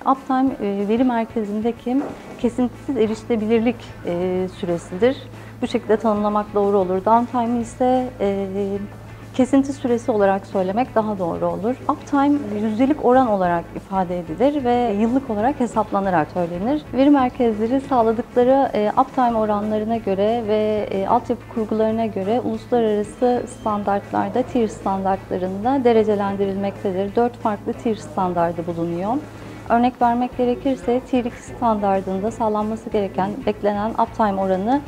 Uptime veri merkezindeki kesintisiz erişilebilirlik süresidir. Bu şekilde tanımlamak doğru olur. Downtime ise kesinti süresi olarak söylemek daha doğru olur. Uptime yüzdelik oran olarak ifade edilir ve yıllık olarak hesaplanarak söylenir. Veri merkezleri sağladıkları uptime oranlarına göre ve altyapı kurgularına göre uluslararası standartlarda, tier standartlarında derecelendirilmektedir. 4 farklı tier standardı bulunuyor. Örnek vermek gerekirse Tier 2 standardında sağlanması gereken beklenen uptime oranı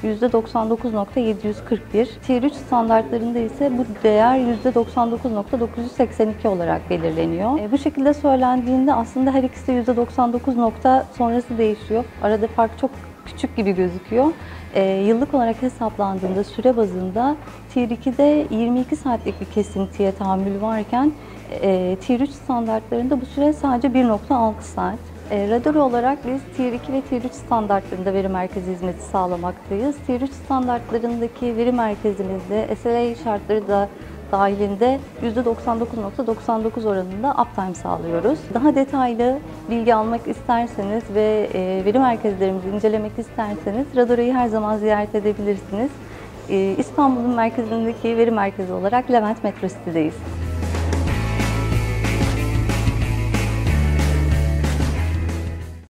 %99.741. Tier 3 standartlarında ise bu değer %99.982 olarak belirleniyor. Bu şekilde söylendiğinde aslında her ikisi de %99 nokta sonrası değişiyor. Arada fark çok küçük gibi gözüküyor. Yıllık olarak hesaplandığında süre bazında Tier 2'de 22 saatlik bir kesintiye tahammül varken Tier 3 standartlarında bu süre sadece 1.6 saat. Radar olarak biz Tier 2 ve Tier 3 standartlarında veri merkezi hizmeti sağlamaktayız. Tier 3 standartlarındaki veri merkezimizde SLA şartları da dahilinde %99.99 oranında uptime sağlıyoruz. Daha detaylı bilgi almak isterseniz ve veri merkezlerimizi incelemek isterseniz Radar'ı her zaman ziyaret edebilirsiniz. İstanbul'un merkezindeki veri merkezi olarak Levent Metro City'deyiz.